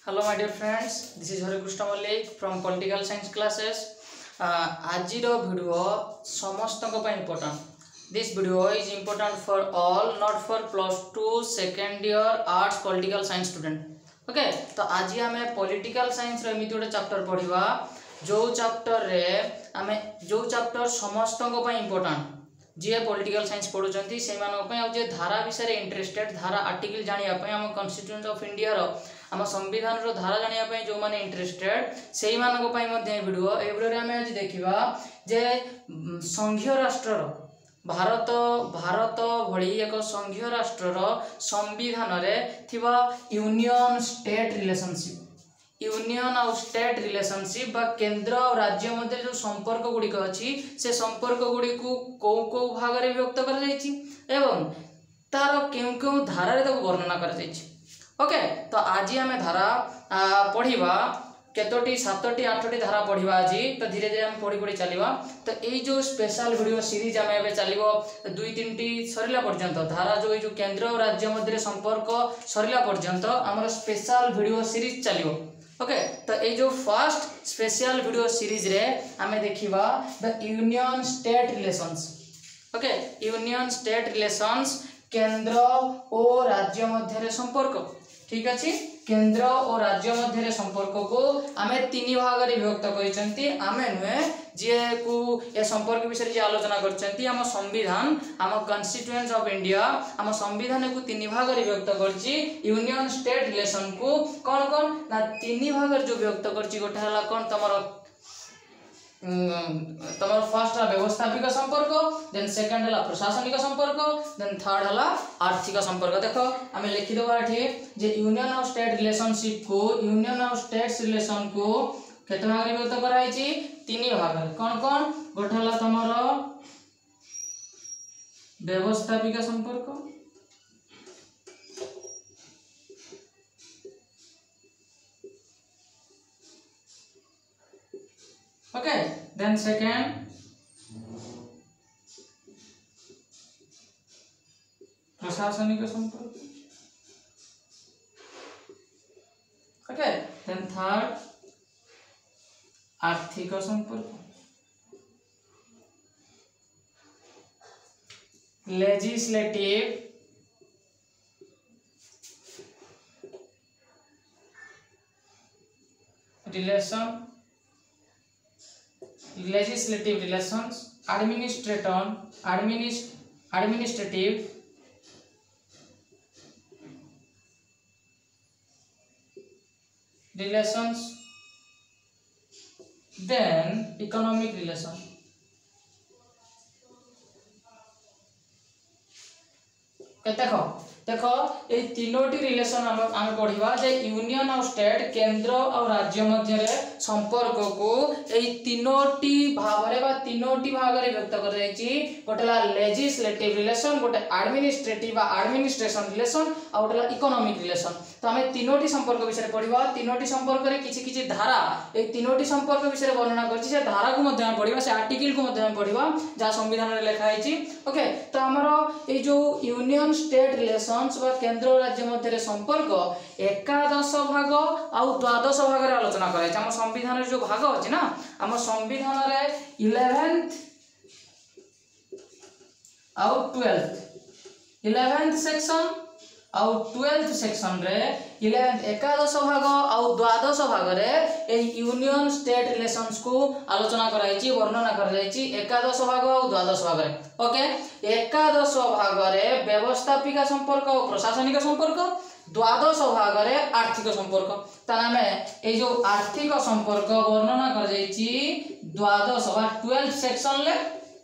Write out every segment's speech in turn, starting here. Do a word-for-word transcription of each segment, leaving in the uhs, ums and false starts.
Hello my dear friends, this is Hare Krishna Malik from Political Science classes. आज रो video समस्त को important. This video is important for all, not for plus two second year arts political science student. Okay, तो आज हमें political science रो एमिति गोटे chapter पढ़िबा जो chapter रे हमें जो चैप्टर समस्त को important. जी पॉलिटिकल साइंस पढ़ुचंती से मानक पे जे धारा विषय रे इंटरेस्टेड धारा आर्टिकल जानिया पे हम कॉन्स्टिट्यूशन ऑफ इंडिया रो हम संविधान रो धारा जानिया पे जो माने इंटरेस्टेड सेही मानक पे मध्ये वीडियो ए वीडियो रे हम आज देखिबा जे संघीय राष्ट्र रो भारत भारत भली एक संघीय राष्ट्र रो संविधान रे थिबा यूनियन स्टेट रिलेशनशिप यूनियन और स्टेट रिलेशनशिप बा केंद्र और राज्य मध्य जो संपर्क गुड़िक अच्छी से संपर्क गुड़ी को कौ कौ भाग में व्यक्त कर जाइछि एवं तार केउ केउ धारा रे ताको वर्णना कर जाइछि। ओके, तो आज आम धारा पढ़िबा केतोटी सातटी आठटी धारा पढ़िबा आज तो धीरे धीरे हम पढ़ी पढ़ी चलिबा। तो ये जो स्पेशल वीडियो सीरीज आम एबे चलिबो दुई तीन टी सरिला पर्यंत धारा जो जो केंद्र और राज्य मध्य संपर्क सरिला पर्यंत हमर स्पेशल वीडियो सीरीज चलिबो। ओके, तो ये जो फर्स्ट स्पेशल वीडियो सीरीज रे आमे देखिबा the union state relations. Okay, union state relations केंद्र और राज्य मध्य रे संपर्क। ठीक अछि, केंद्र और राज्य मध्य रे संपर्क को आमे तीन भाग रे विभक्त करिसंती। आमे नुए जे को ए संपर्क विषय जे आलोचना करचंती हम संविधान हम कॉन्स्टिट्यूएंट्स ऑफ इंडिया हम संविधान को तीन भाग रे विभक्त करछि। यूनियन स्टेट रिलेशन को कोन कोन ना तीन भाग रे जो विभक्त करछि गोटे हला कोन तमरो तमर फर्स्ट हला व्यवस्थापिक संपर्क, देन सेकंड हला प्रशासनिक संपर्क, देन थर्ड हला आर्थिक संपर्क। देखो हमें लिखि दबा एठी जे यूनियन ऑफ स्टेट रिलेशनशिप को यूनियन ऑफ स्टेट्स रिलेशन को केते भाग रे विभक्त कराई छी तीन भाग रे। कोन कोन गोटे हला तमरो व्यवस्थापिक संपर्क, okay, then second प्रशासनिक संपर्क, okay, then third आर्थिक संपर्क, legislative relation legislative relations, administrator administ administrative relations, then economic relation। देखो देखो ये तीनोटी रिलेशन हम हम पढ़िबा जे यूनियन और स्टेट केंद्र और राज्य मध्य रे संपर्क को ए तीनोटी भाग रे बा तीनोटी भाग रे व्यक्त कर जायछि। गोटेला लेजिस्लेटिव रिलेशन, गोटे एडमिनिस्ट्रेटिव बा एडमिनिस्ट्रेशन रिलेशन और गोटेला इकोनॉमिक रिलेशन। तो हमें तीनोटी संपर्क विषय पढ़िबा। तीनोटी संपर्क रे किछि किछि धारा ए तीनोटी संपर्क विषय वर्णना करछि से धारा को मध्य हम पढ़िबा, से आर्टिकल को मध्य हम पढ़िबा जा संविधान रे लिखा आइछि। ओके, तो हमरो ए जो यूनियन स्टेट रिलेशन केंद्र और राज्य मध्य संपर्क एकादश भाग आउ द्वादश भाग रे आलोचना कराई। हम संविधान रे जो भाग अछि ना हम संविधान रे इलेवेंथ आउ ट्वेल्थ इलेवेंथ सेक्शन आउ ट्वेल्थ सेक्शन रे इलेवेंथ एकादश भाग आउ द्वादश भाग रे ए यूनियन स्टेट रिलेशंस को आलोचना कराई छी, वर्णना कर जाई छी एकादश भाग आउ द्वादश भाग रे। ओके, एकादश भाग रे व्यवस्थापिक संपर्क और प्रशासनिक संपर्क, द्वादश भाग रे आर्थिक संपर्क। ता में ए जो आर्थिक संपर्क वर्णना कर जाई छी द्वादश बा ट्वेल्थ सेक्शन ले,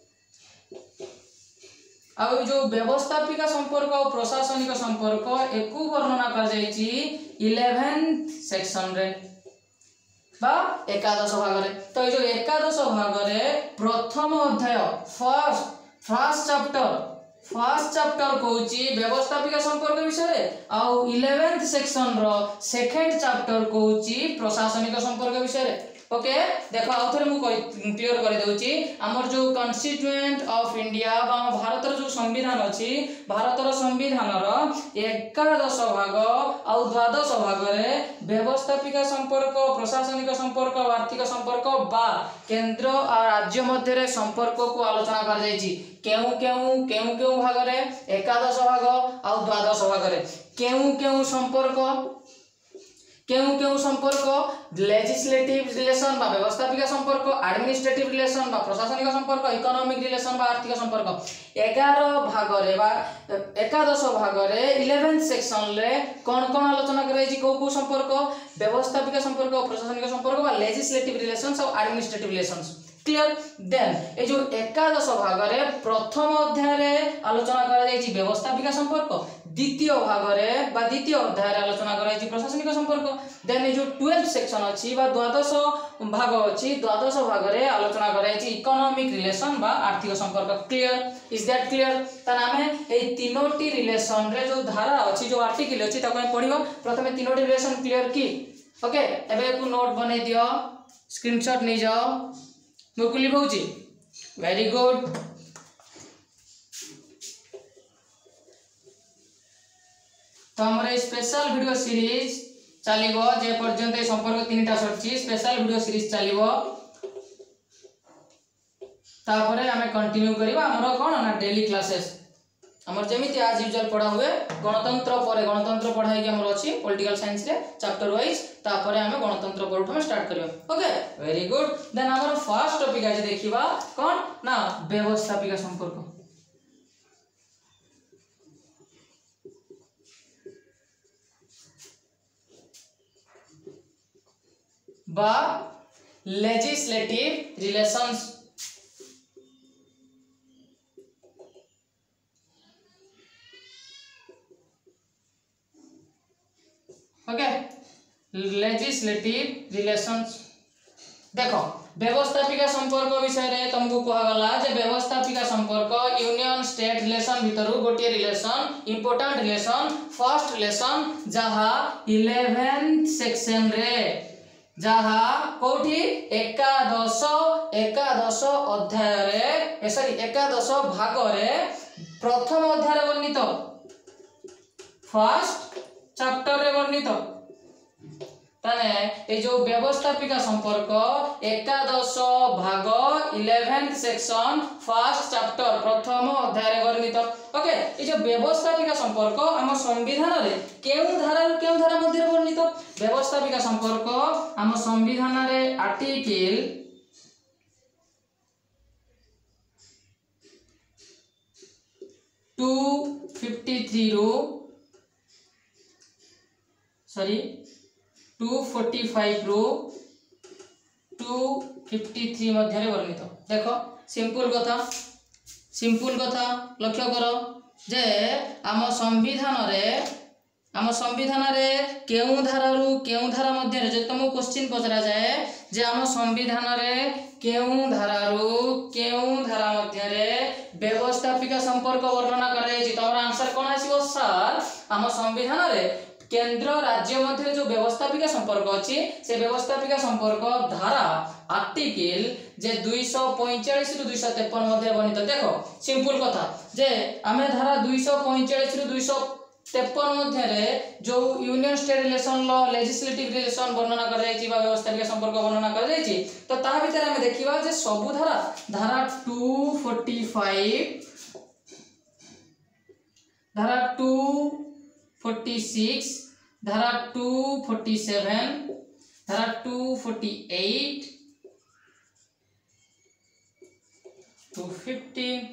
और जो व्यवस्थापिक संपर्क और प्रशासनिक संपर्क एकु वर्णना कर जाइछि इलेवेंथ सेक्शन रे बा एकादश भाग रे। तो जो एकादश भाग रे प्रथम अध्याय first first chapter first chapter कहूची व्यवस्थापिक संपर्क विषय और इलेवेंथ सेक्शन रो सेकंड चैप्टर कहूची प्रशासनिक संपर्क विषय। ओके, देखो आउ थरे मु क्लियर कर देउची हमर जो कॉन्स्टिट्यूएंट ऑफ इंडिया बा भारत रो जो संविधान अछि भारत रो संविधान रो एकादश भाग आउ आउ द्वादश भाग में व्यवस्थापिका संपर्क प्रशासनिक संपर्क आर्थिक संपर्क बा केंद्र और राज्य मध्य संपर्क को आलोचना कर जायछि केउ केउ केउ केउ भाग में एकादश भाग आउ द्वादश भाग में केउ केउ संपर्क केउ केउ संपर्क लेजिस्लेटिव रिलेशन बा व्यवस्थापिका संपर्क एडमिनिस्ट्रेटिव रिलेशन बा प्रशासनिक संपर्क इकोनॉमिक रिलेशन बा आर्थिक संपर्क ग्यारह भाग रे बा एकादश भाग रे इलेवेंथ सेक्शन रे कौन कौन आलोचना कराई को को संपर्क व्यवस्थापिका संपर्क प्रशासनिक संपर्क बा लेजिस्लेटिव रिलेशंस और एडमिनिस्ट्रेटिव रिलेशंस क्लियर देन ए जो एकादश भाग रे प्रथम अध्याय रे आलोचना करा जायछि व्यवस्थापिका संपर्क द्वितीय भाग रे बा द्वितीय अध्याय रे आलोचना करा जायछि प्रशासनिक संपर्क देन ए जो ट्वेल्थ सेक्शन अछि बा द्वादश भाग अछि द्वादश भाग रे आलोचना करा जायछि इकोनॉमिक रिलेशन बा आर्थिक संपर्क क्लियर इज दैट क्लियर त नामे ए तीनोटी रिलेशन रे जो धारा अछि जो आर्टिकल अछि ताको हम पढिबो प्रथमे तीनोटी रिलेशन क्लियर की ओके एबे को नोट बनै दियो स्क्रीनशॉट नै जाओ मुकुली भौजी वेरी गुड तो हमरे स्पेशल वीडियो सीरीज चलिबो जे पर्यंत संपर्क तीनटा सरछि स्पेशल वीडियो सीरीज चलिबो तापरे हमें कंटिन्यू करबा हमरो कोन ना डेली क्लासेस हमर जेमिति आज यूजुअल पढ़ा हुए गणतंत्र पर गणतंत्र पढ़ाई के हमर अछि पॉलिटिकल साइंस रे चैप्टर वाइज तापरे हमें गणतंत्र पर उठमे स्टार्ट करबो ओके वेरी गुड देन हमर फर्स्ट टॉपिक आज देखिबा कोन ना व्यवस्थापिका संपर्क बा legislative relations okay legislative relations देखो व्यवस्थापिका संपर्क विषय रे तुमको कहा गला जे व्यवस्थापिका संपर्क यूनियन स्टेट रिलेशन भितरु गोटे relation important relation first relation जहा इलेवेंथ सेक्शन रे जहा कोठी एकादश एकादश अध्याय रे सॉरी एकादश भाग रे प्रथम अध्याय रे वर्णित फर्स्ट चैप्टर रे वर्णित ताने ए जो व्यवस्थापिका संपर्क एकादश भाग इलेवेंथ सेक्शन फर्स्ट चैप्टर प्रथम अध्याय रे वर्णित ओके ए जो व्यवस्थापिका संपर्क हम संविधान रे केउ धारा केउ धारा मध्ये वर्णित व्यवस्थापिका संपर्क हम संविधान रे आर्टिकल टू फिफ्टी थ्री रो सॉरी टू फोर्टी फाइव रो टू फिफ्टी थ्री मध्य वर्णित देखो सिंपल कथा सिंपल कथा लक्ष्य करो जे आम संविधान रे आम संविधान रे केउ धारा रु केउ धारा मध्य रे जे तुमको क्वेश्चन पचरा जाए जे आम संविधान रे केउ धारा रु केउ धारा मध्य रे व्यवस्थापिका संपर्क वर्णना करा जायछि तमरा आंसर कोन आसीबो सर आम संविधान रे केंद्र राज्य मध्य जो व्यवस्थापिका संपर्क अछि से व्यवस्थापिका संपर्क धारा आर्टिकल जे दो सौ पैंतालीस रु दो सौ तिरपन मध्य वर्णित देखो सिंपल कथा जे आमे धारा दो सौ पैंतालीस रु दो सौ तिरपन मध्य रे जो union state relation law legislative relation वर्णना कर जायछि बा व्यवस्थापिका संपर्क वर्णना कर जायछि तो ता भीतर हमें देखिबा जे सब धारा धारा दो सौ पैंतालीस धारा दो सौ छियालीस धारा दो सौ सैंतालीस धारा दो सौ अड़तालीस दो सौ पचास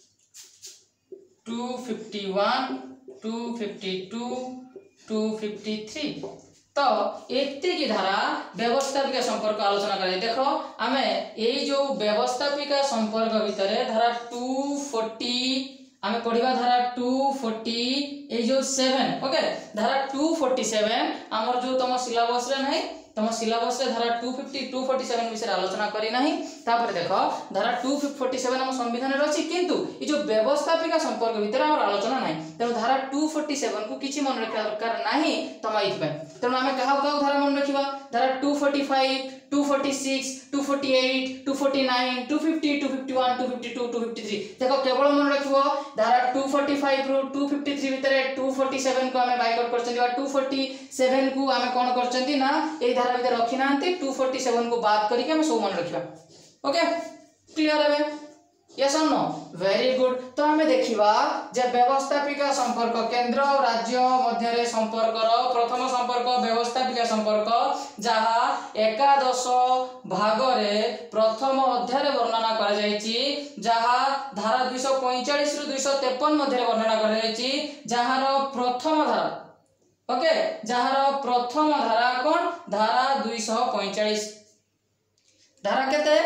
दो सौ इक्यावन दो सौ बावन दो सौ तिरेपन तो एते की धारा व्यवस्थापिका संपर्क आलोचना करे देखो आमे ए जो व्यवस्थापिका संपर्क भितरे धारा दो सौ चालीस आमे पढ़िबा धारा दो सौ चालीस ए जो सात ओके धारा दो सौ सैंतालीस हमर जो तम सिलेबस रे नहीं तम सिलेबस रे धारा दो सौ पचास दो सौ सैंतालीस विषय आलोचना करी नहीं तापर देखो धारा दो सौ सैंतालीस हम संविधान रे अछि किंतु ए जो व्यवस्थापिका संपर्क भितर हमर आलोचना नहीं तेनो धारा दो सौ सैंतालीस को किछि मन रखा दरकार नहीं तुम कम ये तेणु आम क्या क्या धारा मन रखा धारा two forty five two forty six two forty eight two forty nine two fifty two fifty one two fifty two two fifty three देख केवल मन रख धारा टू फोर्टी फाइव रु टू फिफ्टी थ्री भितर टू फोर्टी सेवन को आम boycott कर टू फोर्टी सेवन को आम कौन कर धारा भितर रखी ना टू फोर्टी सेवन को बाद करके आम सब मन रखा ओके क्लियर है यस और नो वेरी गुड तो आम देखा जे व्यवस्थापिका संपर्क केंद्र और राज्य मध्य संपर्क प्रथम संपर्क व्यवस्थापिका संपर्क जहाँ एकादश भाग रे प्रथम अध्याय वर्णना कर जहाँ धारा दुईश पैंचाश रु दुईश तेपन मध्य वर्णना कर जहाँ प्रथम धारा ओके जहाँ प्रथम धारा कौन धारा दुईश पैंचाश धारा केते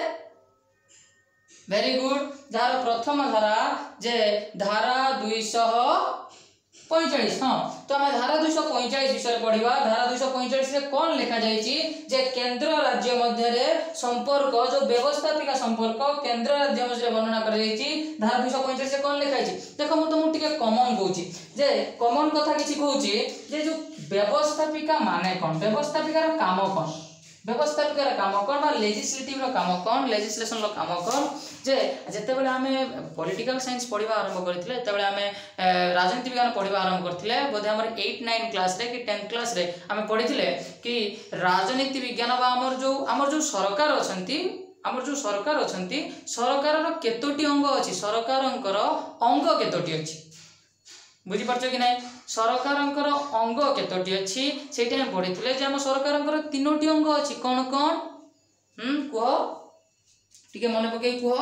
वेरी गुड जार प्रथम धारा जे धारा दुईश पैंचाश हाँ तो आम धारा दुईश पैंचाश विषय पढ़ा धारा दुईश पैंचाश कौन लिखा जे केंद्र राज्य मध्य संपर्क जो व्यवस्थापिका संपर्क केंद्र राज्य मध्य वर्णना कर धारा दुईश पैंचाश कौन लिखाई देख मुझे तुमको कमन कौची जे कमन कथा किसी कहूँ जे जो व्यवस्थापिका माने कौन व्यवस्थापिकार काम कौन व्यवस्थापिकार काम कौन बा लेजिस्लेटिव काम कौन लेजिस्लेशन काम कौन जे जिते बड़े आम पॉलिटिकल साइंस पढ़ा आरंभ करते जिते आम राजनीति विज्ञान पढ़ा आरंभ करते बोधे आम एट नाइन क्लास रे कि टेन्थ क्लास रे आम पढ़ी कि राजनीति विज्ञान बा आमर जो आमर जो सरकार अच्छी आमर जो सरकार अच्छी सरकार केतोटी अंग अच्छी सरकार अंग केतोटी अच्छी बुझीपार कि ना सरकार अंग केतोटी अच्छी से पढ़ी जे आम सरकार तीनोटी अंग अच्छी कौन कौन हम्म कह टिके मन पकई कह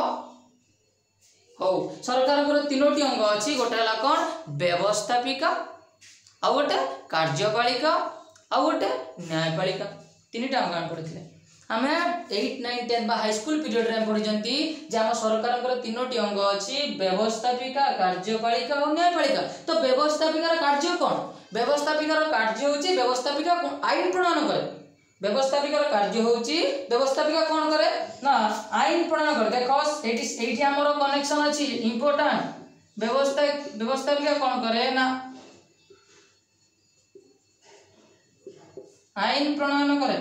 हो सरकार तीनोटी अंग अच्छी गोटे है कौन व्यवस्थापिका आ गोटे कार्यपालिका आ गोटे न्यायपालिका तीन टा अंग आम पढ़ी आम eight nine ten high school period रे पढ़ी जे आम सरकार तीनोटी अंग अच्छी व्यवस्थापिका कार्यपालिका और न्यायपालिका तो व्यवस्थापिकार कार्य कौन व्यवस्थापिकार कार्य होची व्यवस्थापिका आईन प्रणयन करे व्यवस्थापिकार कार्य होची व्यवस्थापिका कौन करे ना आईन प्रणयन करे देखो एटी एटी हमरो कनेक्शन अछि इंपोर्टेंट व्यवस्था व्यवस्थापिका कौन करे ना आईन प्रणयन करे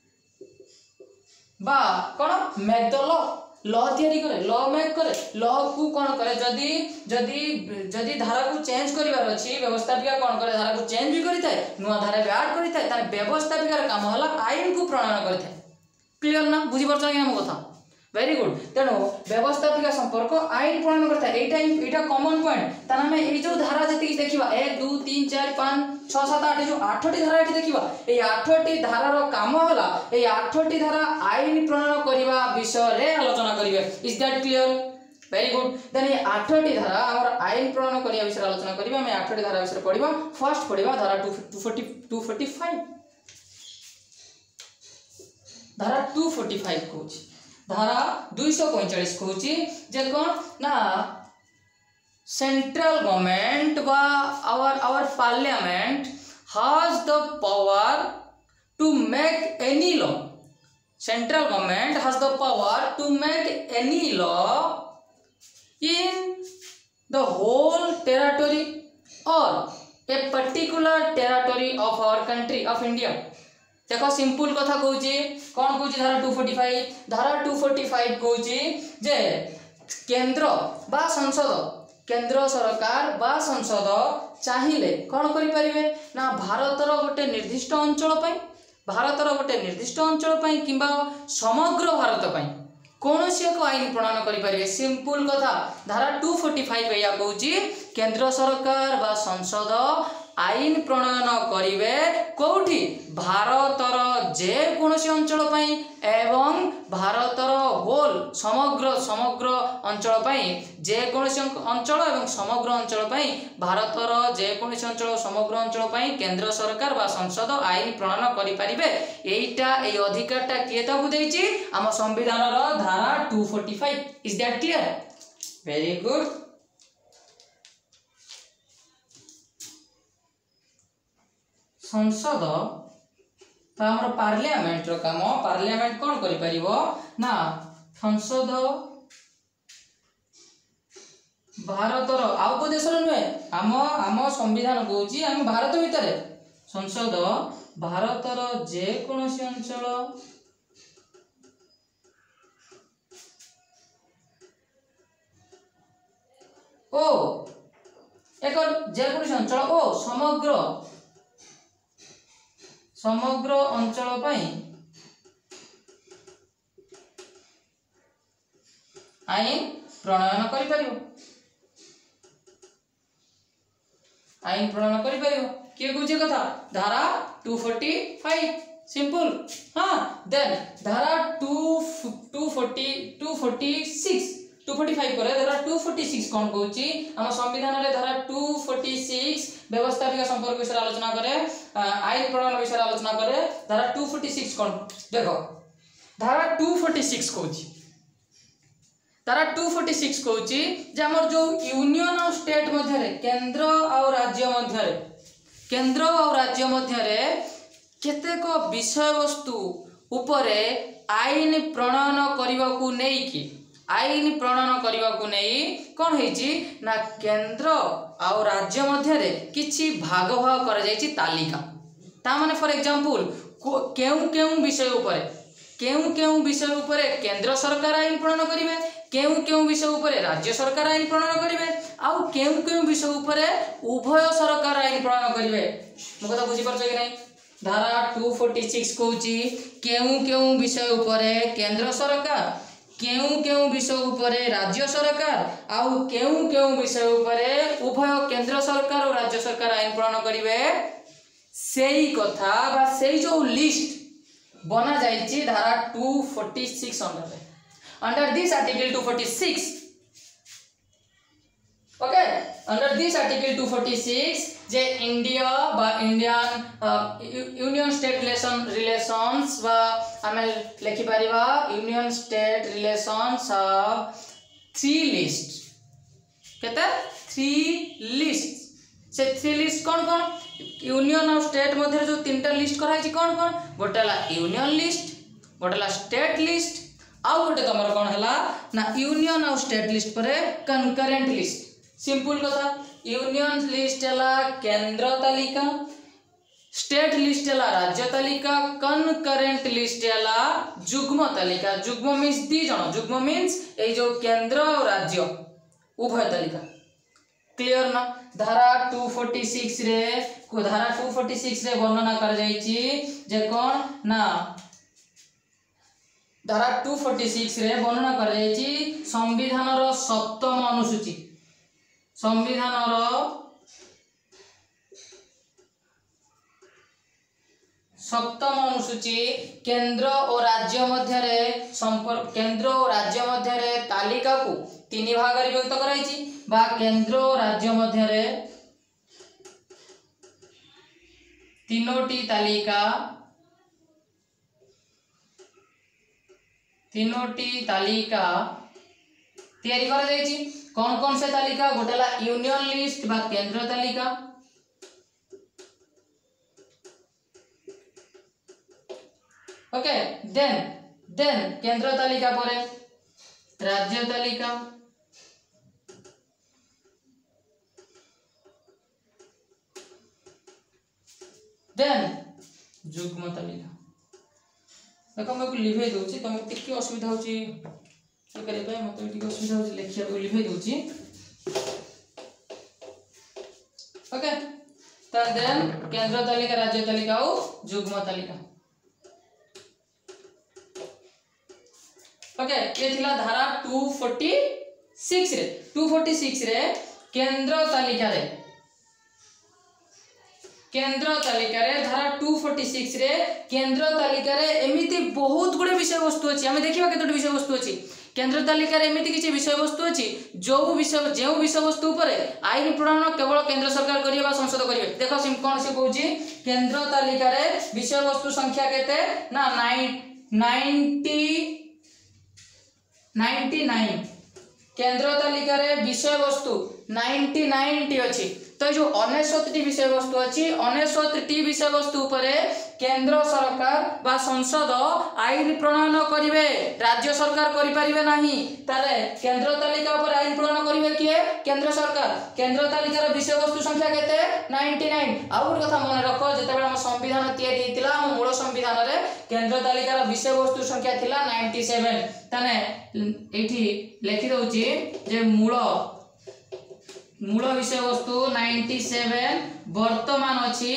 बा कौन मेक द लॉ लॉ तैयारी करे लॉ मेक करे लॉ को कौन करे जदि जदि जदि धारा को चेंज करिवार अछि व्यवस्थापिका कौन करे धारा को चेंज भी करिताय नुआ धारा भी ऐड करिताय तार व्यवस्थापिकार काम होला आईन को प्रणयन करिताय क्लियर ना बुझी परछ कि हम कथा वेरी गुड तेणु व्यवस्थापिका संपर्क आईन प्रणयन करता है एटा एटा कॉमन पॉइंट ताना में ए जो धारा जति देखिबा एक दो तीन चार पाँच छह सात आठ जो आठटी धारा एठी देखिबा ए आठटी धारार काम होला ए आठटी धारा आईन प्रणयन करिबा विषय रे आलोचना करिवे is that clear very good then ये आठटी धारा हमर आईन प्रणयन करिया विषय आलोचना करिबा हम आठटी धारा विषय पढिबा फर्स्ट पढिबा धारा टू फोर्टी फाइव धारा टू फोर्टी फाइव कहूची धारा दुईश पैंचाश कहूची जे कौन ना सेंट्रल गवर्नमेंट बा our our parliament has the power to make any law central government has the power to make any law in the whole territory और a particular territory of our country of India देखो simple कथा कहूची कौन कहूची धारा two forty five धारा two forty five कहूची जे केंद्र बा संसद केंद्र सरकार बा संसद चाहिए कौन करें ना भारतर गोटे निर्दिष्ट अंचल भारतर गोटे निर्दिष्ट अंचल किंबा समग्र भारत पाई कौन सी एक आईन प्रणयन करें सिंपल कथा धारा टू फोर्टी फाइव या कहूची केंद्र सरकार बा संसद आईन प्रणयन करिवे कोठी भारतर जे कोनोसी अंचल पई एवं भारतर होल समग्र समग्र अंचल पई जे कोनोसी अंचल एवं समग्र अंचल पई भारतर जे कोनोसी अंचल समग्र अंचल पई केंद्र सरकार बा संसद आईन प्रणयन करि परिबे एटा ए अधिकारटा के ताकू देछि हम संविधान रो धारा two forty five is that clear very good संसद तो आम पार्लियामेंट रो काम पार्लियामेंट कौन करि परिबो ना संसद भारतर आउ को देश नुहे आम आम संविधान कहूँ आम भारत भितर संसद भारतर जे कोनोसी अंचल ओ एक जे कोनोसी अंचल ओ समग्र समग्र अंचल पई आईन प्रणयन करि परियो आईन प्रणयन करि परियो के गुजे कथा धारा टू फोर्टी फाइव सिंपल हाँ देन धारा two forty two forty six two forty five पर धारा टू फोर्टी सिक्स कौन कहूची हम संविधान रे धारा टू फोर्टी सिक्स व्यवस्थापिका संपर्क विषय आलोचना करे आईन प्रणयन विषय आलोचना करे धारा टू फोर्टी सिक्स कौन देखो धारा टू फोर्टी सिक्स कहूची धारा टू फोर्टी सिक्स कहूची जे हमर जो यूनियन और स्टेट मध्य रे केंद्र और राज्य मध्य रे केंद्र और राज्य मध्य रे केतेक विषय वस्तु उपरे आईन प्रणयन करबा को नै कि आईन प्रणयन करबा को नै कोन हेची ना केंद्र और राज्य मध्य रे किछि भाग भाग कर जायछि तालिका ता माने फॉर एग्जांपल केउ केउ विषय उपरे केउ केउ विषय उपरे केंद्र सरकार आईन प्रणयन करिवे केउ केउ विषय उपरे राज्य सरकार आईन प्रणयन करिवे आउ केउ केउ विषय उपरे उभय सरकार आईन प्रणयन करिवे मो कथा बुझी परछ कि नै धारा टू फोर्टी सिक्स कहूची केउ केउ विषय उपरे केंद्र सरकार केउ केउ विषय उपरे राज्य सरकार आउ केउ केउ विषय उपरे उभय केंद्र सरकार और राज्य सरकार आईन प्रणयन करिवे सेही कथा बा सेही जो लिस्ट बना जायछि धारा two forty six under under this article two forty-six okay under this article two forty-six जे इंडिया बा Indian union state relation relations बा हमें लिखि परिबा union state relations of three list केते थ्री लिस्ट से थ्री लिस्ट कौन कौन यूनियन और स्टेट मध्य जो तीनटा लिस्ट करा है कौन कौन गोटेला यूनियन लिस्ट गोटेला स्टेट लिस्ट आउ गोटे तुम कौन है ना यूनियन और स्टेट लिस्ट पर कनकरेंट लिस्ट सिंपल कथा यूनियन लिस्ट है केंद्र तालिका स्टेट लिस्ट है राज्य तालिका कनकरेंट लिस्ट है जुग्म तालिका जुग्म मीन्स दी जन जुग्म मीन्स ए जो केंद्र और राज्य उभय तालिका क्लियर ना धारा टू फोर्टी सिक्स रे को धारा टू फोर्टी सिक्स रे वर्णना कर जायछि जे कोन ना धारा टू फोर्टी सिक्स रे वर्णना कर जायछि संविधान रो सप्तम अनुसूची संविधान रो सप्तम अनुसूची केंद्र और राज्य मध्य रे संपर्क केंद्र और राज्य मध्य रे तालिका को तीन भाग रे विभक्त कराइछि बा केंद्र और राज्य मध्य रे तीनोटी तालिका तीनोटी तालिका तैयारी करा जायछि कौन कौन से तालिका गोटेला यूनियन लिस्ट बा केंद्र तालिका ओके देन देन केंद्र तालिका परे राज्य तालिका देन जुग्म तालिका देखो मैं लिभे दोछि तुम टिके असुविधा होछि करे भाई मते टिके असुविधा होछि लेखिया को लिभे दोछि ओके त देन केंद्र तालिका राज्य तालिका और जुग्म तालिका ओके ये थिला धारा टू फोर्टी सिक्स रे टू फोर्टी सिक्स रे केंद्र तालिका रे केंद्र तालिका रे धारा टू फोर्टी सिक्स रे केंद्र तालिका रे एमिति बहुत गुडे विषय वस्तु अछि हमें देखिबा केतोटी विषय वस्तु अछि केंद्र तालिका रे एमिति किछि विषय वस्तु अछि जो विषय जेउ विषय वस्तु ऊपर आईन प्रणयन केवल केंद्र सरकार करिबा संसद करिवे देखो सिम कोन से कहूची केंद्र तालिका रे विषय वस्तु संख्या केते ना नाइंटी नाइंटी नाइन केंद्र तालिका रे विषय वस्तु नाइंटी नाइन टी अछि तो जो अनेशत विषय वस्तु अच्छी अनेशत विषय वस्तु उपरे केंद्र सरकार बा संसद आईन प्रणयन करिवे राज्य सरकार करि परिबे नाही तारे केंद्र तालिका ऊपर आईन प्रणयन करिवे किए केंद्र सरकार केंद्र तालिकार विषय वस्तु संख्या केते निन्यानवे आ गोटे कथा मन रख जेतेबेला हम संविधान तैयारी हेतिला हम मूल संविधान रे केंद्र तालिकार विषय वस्तु संख्या थिला सत्तानवे ताने एठी लिखि दउची जे मूल मूल विषय वस्तु सत्तानवे वर्तमान अछि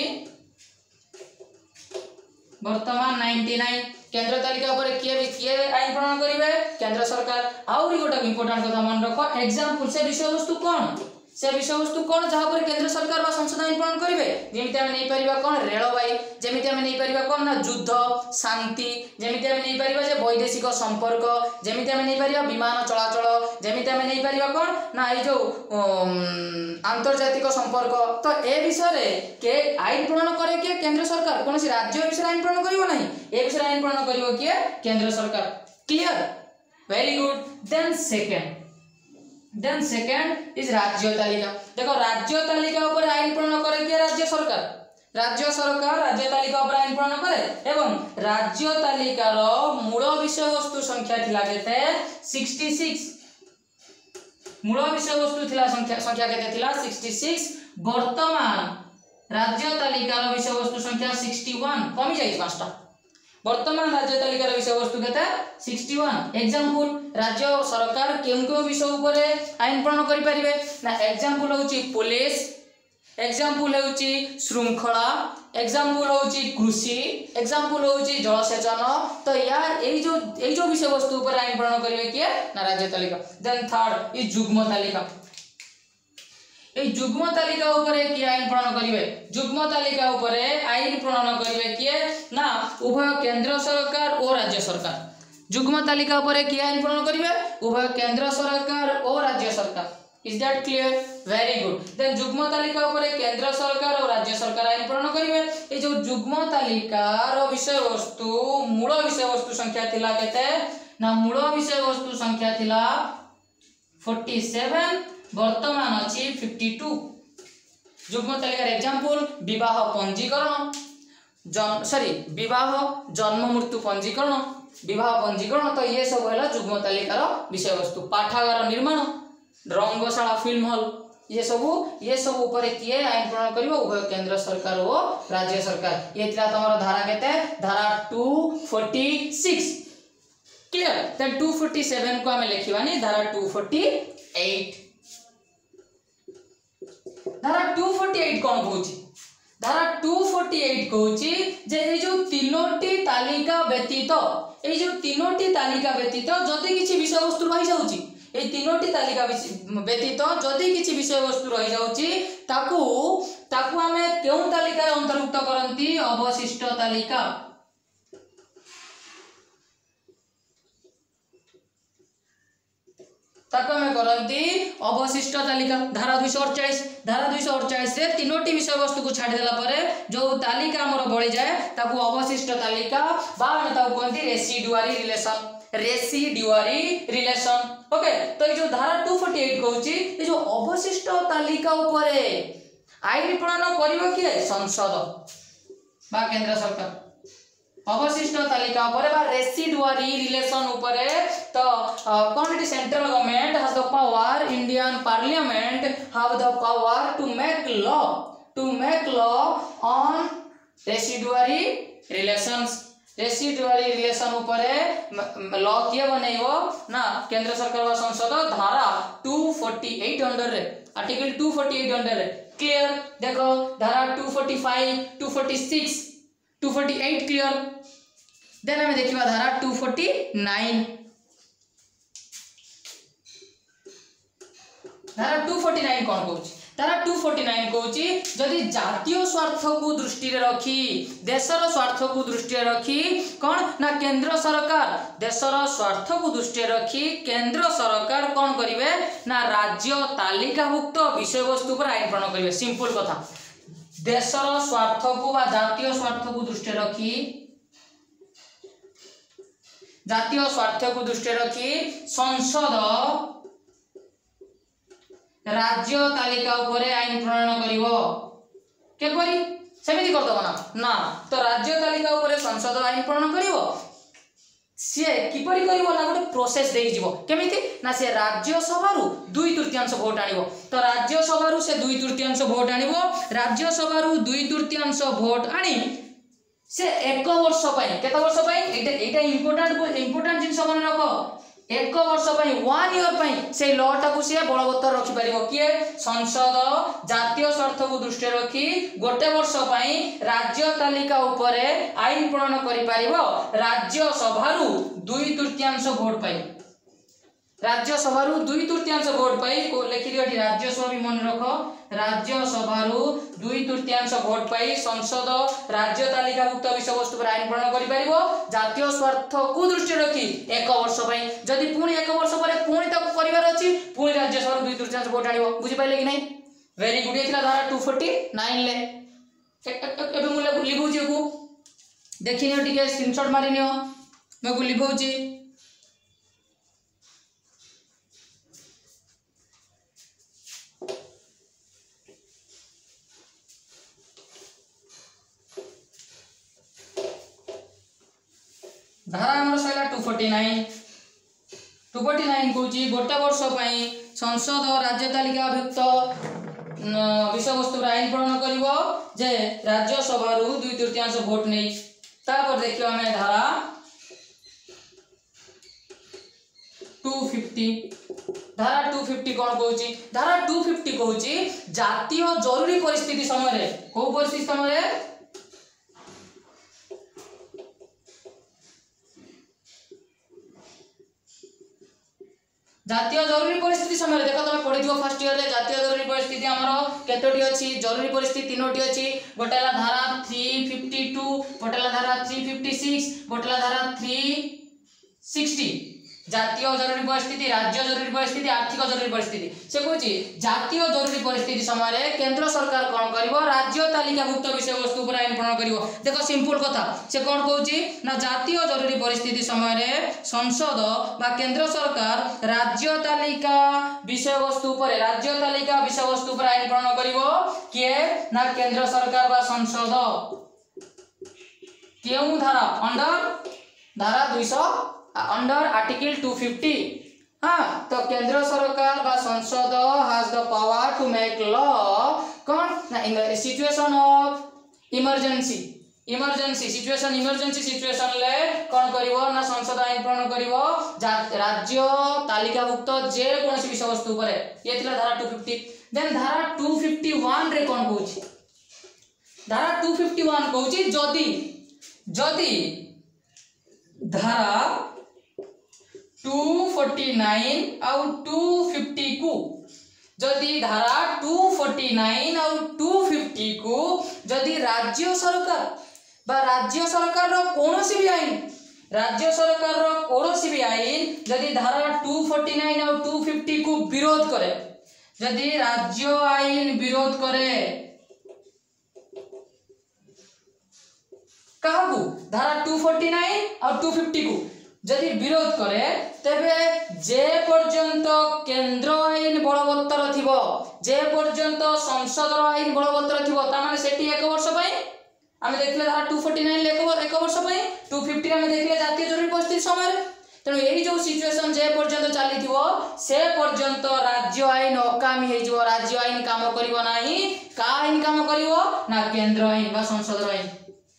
वर्तमान निन्यानवे केंद्र तालिका ऊपर किए किए आईन प्रणयन करिवे केंद्र सरकार आउरी गोटे इंपोर्टेंट कथा मन रख एग्जांपल से विषय वस्तु कोन से विषय वस्तु कोन जहा पर केंद्र सरकार बा संसद आईन प्रणयन करिवे जेमिति हम नै परिबा कोन रेलवाई जेमिति हम नै परिबा कोन ना युद्ध शांति जेमिति हम नै परिबा जे वैदेशिक संपर्क जेमिति हम नै परिबा विमान चलाचल जेमिति हम नै परिबा कोन ना ए जो आंतर्जातिक संपर्क तो ए विषय रे के आईन प्रणयन करे के केंद्र सरकार कोनसी राज्य विषय आईन प्रणयन करिवो नाही ए विषय आईन प्रणयन करिवो के केंद्र सरकार clear very good then second then second is राज्य तालिका देखो राज्य तालिका ऊपर आईन प्रणयन करे के राज्य सरकार राज्य सरकार राज्य तालिका ऊपर आईन प्रणयन करे एवं राज्य तालिकार मूल विषय वस्तु संख्या थिला केते छियासठ मूल विषय वस्तु थिला संख्या संख्या केते थिला छियासठ वर्तमान राज्य तालिकार विषय वस्तु संख्या इकसठ कमी जाई पांचटा वर्तमान राज्य तालिकार विषय वस्तु केते इकसठ एग्जांपल राज्य सरकार केउ केउ विषय ऊपर आईन प्रणयन करि परिबे ना एग्जांपल होची पुलिस एग्जांपल होची श्रृंखला एग्जांपल होची कृषि एग्जांपल होची जलसेचन तो यार एई जो एई जो विषय वस्तु ऊपर आईन प्रणयन करिवे किए ना राज्य तालिका देन थर्ड इज युग्म तालिका এই যুগ্ম তালিকা উপরে কি আইন প্রণয়ন করিবে যুগ্ম তালিকা উপরে আইন প্রণয়ন করিবে কি না উভয় কেন্দ্র সরকার ও রাজ্য সরকার যুগ্ম তালিকা উপরে কি আইন প্রণয়ন করিবে উভয় কেন্দ্র সরকার ও রাজ্য সরকার is that clear very good then যুগ্ম তালিকা উপরে কেন্দ্র সরকার ও রাজ্য সরকার আইন প্রণয়ন করিবে এই যে যুগ্ম তালিকার বিষয়বস্তু মূল বিষয়বস্তু সংখ্যা थिला কেতে না মূল বিষয়বস্তু সংখ্যা थिला सैंतालीस वर्तमान अछि बावन युग्म तालिकार एग्जांपल विवाह पंजीकरण जन सॉरी विवाह जन्म मृत्यु पंजीकरण विवाह पंजीकरण तो ये सब है युग्म तालिकार विषय वस्तु पाठागार निर्माण रंगशाला फिल्म हॉल ये सब ये सब ऊपर किए आईन प्रणयन करिवो उभय केंद्र सरकार और राज्य सरकार ये थिला तमरो धारा केते धारा दो सौ छियालीस क्लियर देन दो सौ सैंतालीस को हमें लिखिवानी धारा दो सौ अड़तालीस धारा दो सौ अड़तालीस कौन कहूची धारा दो सौ अड़तालीस कहूची जे ए जो तीनोटी तालिका व्यतीत ए जो तीनोटी तालिका व्यतीत जदि किछि विषय वस्तु रहि जाउची ए तीनोटी तालिका व्यतीत जदि किछि विषय वस्तु रहि जाउची ताकू ताकू हमें केउ तालिका अंतर्भुक्त करंती अवशिष्ट तालिका ताको में करंती अवशिष्ट तालिका धारा दो सौ अड़तालीस धारा दो सौ अड़तालीस रे तीनोटी विषय वस्तु को छाडी देला परे जो तालिका हमर बळी जाय ताको अवशिष्ट तालिका बा हम ताको कहंती residuary relation residuary relation okay तो ये जो धारा दो सौ अड़तालीस कहूची ये जो अवशिष्ट तालिका ऊपरे आईन प्रणयन करिवो किए संसद बा केंद्र सरकार अवशिष्ट तालिका ऊपर बा रेसिडुअरी रिलेशन ऊपर तो कौन it central government has the power Indian parliament have the power to make law to make law on residuary relations residuary relation ऊपर लॉ किए बनैबो ना केंद्र सरकार व संसद धारा दो सौ अड़तालीस अंडर रे आर्टिकल दो सौ अड़तालीस अंडर रे क्लियर देखो धारा दो सौ पैंतालीस दो सौ छियालीस दो सौ अड़तालीस क्लियर देन हमें देखिबा धारा दो सौ उनचास धारा दो सौ उनचास कौन कहूची धारा दो सौ उनचास कहूची जदि जातीय स्वार्थ को दृष्टि रे रखी देशर स्वार्थ को दृष्टि रे रखी कौन ना केंद्र सरकार देशर स्वार्थ को दृष्टि रे रखी केंद्र सरकार कौन करिवे ना राज्य तालिकाभुक्त विषय वस्तु पर आईन प्रणयन करिवे सिंपल कथा देशर स्वार्थ को बा जातीय स्वार्थ को दृष्टि रखी जातीय स्वार्थ को दृष्टि रखी संसद राज्य तालिका उपरे आईन प्रणयन करिवो केपरि सेमिति कर दबो ना ना तो राज्य तालिका उपरे संसद आईन प्रणयन करिवो सी किपरि करिवो ना गोटे प्रोसेस देई जीवो केमिति ना से राज्य सभारू दुई तृतीयांश भोट आनिवो तो राज्य सभारू से दुई तृतीयांश भोट आनिवो राज्य सभारू दुई तृतीयांश भोट आनी से एक वर्ष पई केते वर्ष पई एटा एटा इंपोर्टेंट इंपोर्टेंट जिंस मन रखो एक वर्ष पई वन ईयर पई से लॉ टाकू से बलवत्तर रखि परिबो किए संसद जातीय स्वार्थ को दृष्टि रखी गोटे वर्ष पई राज्य तालिका उपरे आईन प्रणयन करि परिबो राज्य सभारू दुई तृतीयांश भोट पाई राज्य सभारू दुई तृतीयांश भोट पाई को लिखि दियो एठी राज्य सभा भी मन रखो राज्य सभारू दुई तृतीयांश भोट पाई संसद राज्य तालिकाभुक्त विषय वस्तु पर आईन प्रणयन करि परिबो जातीय स्वार्थ को दृष्टि रखी एक वर्ष पई जदि पुणी एक वर्ष परे पुणी ताको करिवार अछि पुणी राज्य सभारू दुई तृतीयांश भोट आनिबो बुझि पाइले कि नै वेरी गुड एथिला धारा टू फोर्टी नाइन ले एबे मुले लिखुची को देखिनियो टिके स्क्रीनशॉट मारिनियो मैं को लिखौची धारा हमर सैला two forty nine two forty nine कहूँ गोटे वर्ष पई संसद राज्य तालिकाभुक्त विषय वस्तु आईन प्रणयन करिवो जे राज्य सभारू दुई तृतीयांश भोट नहीं तापर देखियो हमें धारा टू फिफ्टी धारा टू फिफ्टी कौन कहूँ धारा टू फिफ्टी कहूँ जातीय जरूरी परिस्थिति समय को परिस्थिति समय जातीय जरूरी परिस्थिति समय देख तुम पढ़ी फर्स्ट ईयर रे जातीय जरूरी परिस्थिति आमर केतोटी अच्छी जरूरी परिस्थिति तीनोटी अच्छी गोटेला धारा थ्री फिफ्टी टू गोटेला धारा थ्री फिफ्टी सिक्स गोटेला धारा थ्री सिक्सटी जातीय जरूरी परिस्थिति राज्य जरूरी परिस्थिति आर्थिक जरूरी परिस्थिति से कहूँ जातीय जरूरी परिस्थिति समय केंद्र सरकार कौन करिवो राज्य तालिकाभुक्त विषय वस्तु पर आईन प्रणयन करिवो देखो सिंपल कथा से कौन कहूँ ना जातीय जरूरी परिस्थिति समय संसद बा केंद्र सरकार राज्य तालिका विषय वस्तु पर राज्य तालिका विषय वस्तु पर आईन प्रणयन करिवो किए ना केंद्र सरकार बा संसद केउ धारा अंडर धारा दुई सौ अंडर आर्टिकल टू फिफ्टी हाँ तो केंद्र सरकार बा संसद has the power to make law कौन ना in the situation of emergency emergency situation emergency situation ले कौन करिवो ना संसद आईन प्रणयन करिवो राज्य तालिकाभुक्त जे कोनसी विषय वस्तु पर ये थिला धारा टू फिफ्टी देन धारा टू फिफ्टी वन रे कौन कहूची धारा टू फिफ्टी वन कहूची जदी जदी धारा टू फोर्टी नाइन आउ टू फिफ्टी को जदि धारा टू फोर्टी नाइन आउ टू फिफ्टी को जदि राज्य सरकार बा राज्य सरकार रो कोनोसी भी आईन राज्य सरकार रो कोनोसी भी आईन जदि धारा टू फोर्टी नाइन आउ टू फिफ्टी को विरोध करे जदि राज्य आईन विरोध करे काहू धारा टू फोर्टी नाइन और टू फिफ्टी को जदि विरोध करे तेबे जे पर्यंत केंद्र आईन बलवत्तर थिबो जे पर्यंत संसद आईन बलवत्तर थिबो ता माने सेठी एक वर्ष पई आमे देखले धारा टू फोर्टी नाइन ले एक वर्ष पई टू फिफ्टी आमे देखले जातीय जरूरी परिस्थिति समय तेणु यही जो सिचुएशन जे पर्यंत चली थिबो से पर्यंत राज्य आईन अकामी हे जिवो राज्य आईन काम करिवो नाही का आईन काम करिवो ना केंद्र आईन बा संसद आईन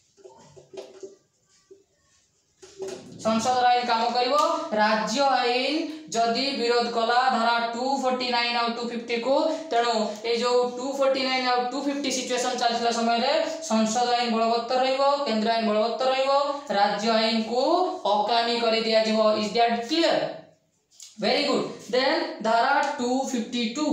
संसद आईन काम करिवो राज्य आईन जदि विरोध कला धारा टू फोर्टी नाइन और टू फिफ्टी को तेणु ए जो टू फोर्टी नाइन और टू फिफ्टी सिचुएशन चलथिला समय रे संसद आईन बलवत्तर रहिवो केंद्र आईन बलवत्तर रहिवो राज्य आईन को अकामी करि दिया जिवो is that clear very good then धारा टू फिफ्टी टू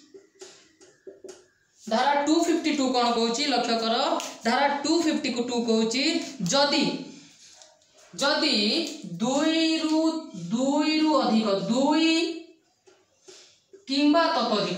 धारा टू फिफ्टी टू कोन कहूची लक्ष्य करो धारा टू फिफ्टी को टू कहूची जदि जदि दुई रु दुई रु अधिक दुई किंबा ततोधिक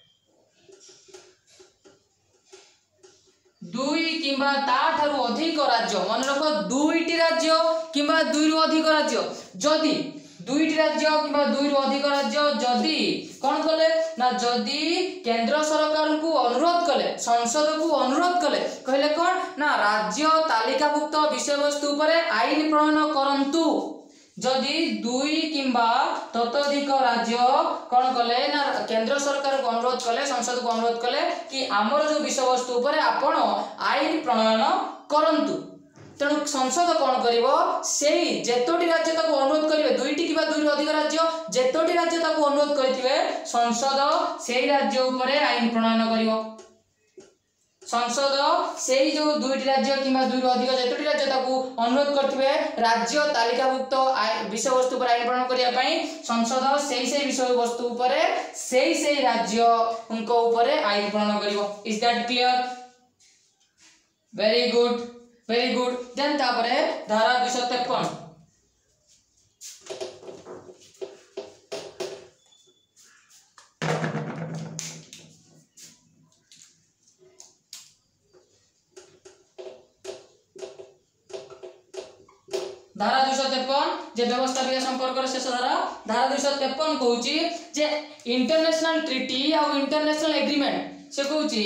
दुई किंबा ताठारु अधिक राज्य मन रख दुईटी राज्य किंबा दुई रु अधिक राज्य जदि दुईटी राज्य किंबा दुई अधिक राज्य जदि कौन कले ना जदि केंद्र सरकार को अनुरोध कले संसद को अनुरोध कले कहले कौन ना राज्य तालिकाभुक्त विषय वस्तु पर आईन प्रणयन करंतु जदि दुई किंबा ततोधिक राज्य कौन कले ना केंद्र सरकार को अनुरोध कले संसद को अनुरोध कले कि आमर जो विषय वस्तु उपर आपण आईन प्रणयन करंतु तेणु संसद कौन करिवो सेही जेतोटी राज्य ताको अनुरोध करिवे दुईटी किबा दुई अधिक राज्य जेतोटी राज्य ताको अनुरोध करथिवे संसद सेही राज्य ऊपर आईन प्रणयन करिवो संसद सेही जो दुईटी राज्य किबा दुई अधिक जेतोटी राज्य ताको अनुरोध करथिवे राज्य तालिकाभुक्त विषय वस्तु पर आईन प्रणयन करिया पई संसद सेही सेही विषय वस्तु ऊपर सेही सेही राज्य उनको ऊपर आईन प्रणयन करिवो is that clear very good very good then तापरे धारा दो सौ तिरपन धारा दो सौ तिरपन जे व्यवस्थापिका संपर्क शेष धारा धारा दो सौ तिरपन कहूची जे इंटरनेशनल ट्रीटी और इंटरनेशनल एग्रीमेंट से कहूची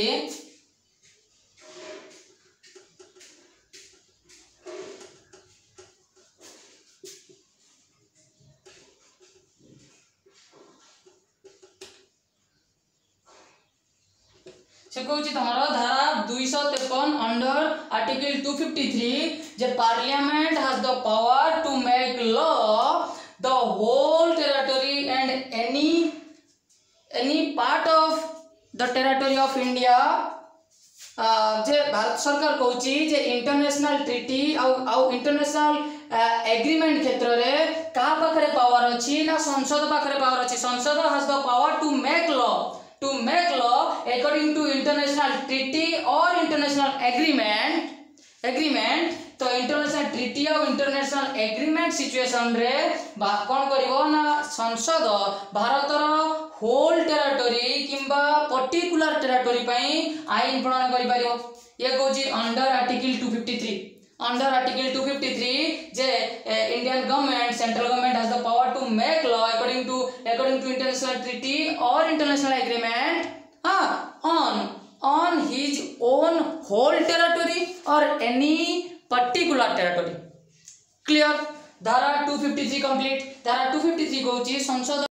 से कहूची तमरो धारा दो सौ तिरपन अंडर आर्टिकल दो सौ तिरेपन जे parliament has the power to make law the whole territory and any any part of the territory of India जे भारत सरकार कहूची जे इंटरनेशनल ट्रीटी आउ इंटरनेशनल एग्रीमेंट क्षेत्र रे का पाखरे पावर अछि ना संसद पाखरे पावर अछि संसद has the power to make law to make law according to international treaty or international agreement agreement तो इंटरनेशनल ट्रीटी और इंटरनेशनल एग्रीमेंट सिचुएशन रे कौन करिवो ना संसद भारतर होल टेरिटरी किंबा पर्टिकुलर टेरिटरी पई आईन प्रणयन करि पारिवो ये कहूची अंडर आर्टिकल दो सौ तिरेपन अंडर आर्टिकल दो सौ तिरेपन जे Indian government central government has the power to make law according to according to international treaty और इंटरनेशनल एग्रीमेंट हाँ on on his own whole territory और एनी पर्टिकुलर टेरिटरी क्लियर धारा दो सौ तिरेपन कंप्लीट धारा दो सौ तिरेपन कहूची संसद